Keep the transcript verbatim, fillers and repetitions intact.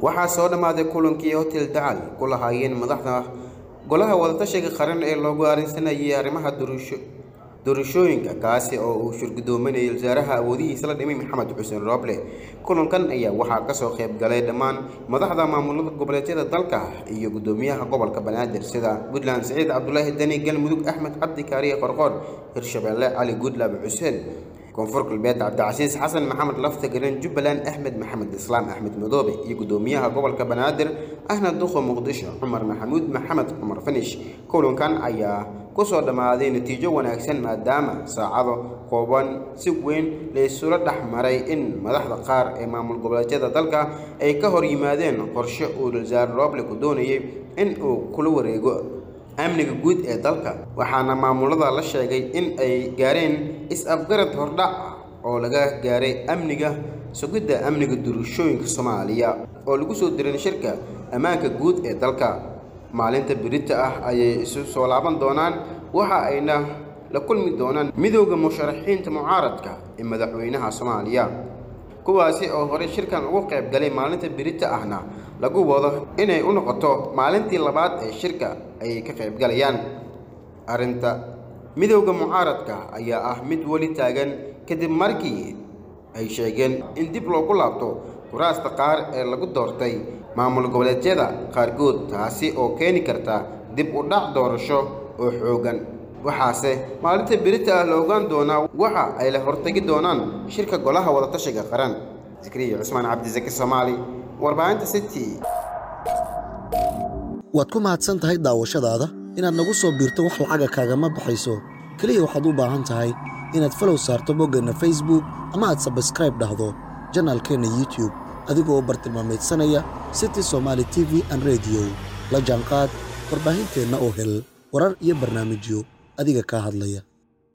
waxaa soo dhamaaday kulankii hotel Daal kula hayeen madaxda golaha wadatashiga qaran ee loogu arinsanayay arrimaha doorasho doorashooyinka kaasi oo uu shirgudoominayay wasaaraha awoodihiisa la dhimay Maxamed Xuseen Roble. kulankan ayaa waxaa ka soo qayb galay dhammaan madaxda maamulada goboleedyada dalka iyo gudoomiyaha gobolka Banaadir sida Puntland Saciid Cabdullaahi Dani, Galmudug Axmed Cabdi Kaariye Qorqoor, Hirshabelle Cali Goodlaabe Xuseen, koonfur galbeed Cabdicasiis Xasan Maxamed Laftagelin, Jubbaland Axmed Maxamed Islaam Axmed Madoobe iyo gudoomiyaha gobolka Banaadir ahna duqa Muqdisho Cumar Maxamuud Maxamed Cumar Finish. kulankan ayaa ku soo dhamaaday natiijo wanaagsan maadaama saacado kooban si weyn la isula dhaxmaray in madaxda qaar ee maamul goboleedyada dalka ay ka hor yimaadeen qorshe uu wasaar Roble ku doonayay in uu kula wareego amniga guud ee dalka. waxaana maamulada la sheegay in ay gaareen is-afgarad hordhac oo laga gaaray amniga sugidda amniga doorashooyinka Soomaaliya oo lagu soo diray shirka ammaanka guud ee dalka. maalinta birita ah ayay isu soo laaban doonaan waxa ayna la kulmi doonaan midowga musharaxiinta mucaaradka ee madaxweynaha Soomaaliya kuwaasi oo hore shirkan ugu qayb galay. maalinta birita ahna lagu wado inay u noqoto maalintii labaad ee shirka ay ka qayb galayaan. arinta midowga mucaaradka ayaa ah mid wali taagan kadib markii ay sheegeen in dib loogu laabto kuraasta qaar ee lagu doortay maamul goboleedyada qaarkood, taasi oo keeni karta dib u dhac doorasho oo xoogan. waxaase maalinta birita ah la ogaan doonaa waxa ay la hortagi doonaan shirka golaha wadatashiga qaran. Zikriya Cusmaan Cabdizaki Soomaali, warbaahinta City. waad ku mahadsan tahay daawashadaada. inaad nagu soo biirto wax lacaga kaagama baxayso, kaliya waxaad u baahan tahay inaad follow saarto boggeenna Facebook ama aad subscribe dhahdo janaalkeena YouTube adigoo bartilmaameedsanaya City Somali T V and Radio. la jaanqaad warbaahinteena oo hel warar iyo barnaamijyo adiga ka hadlaya.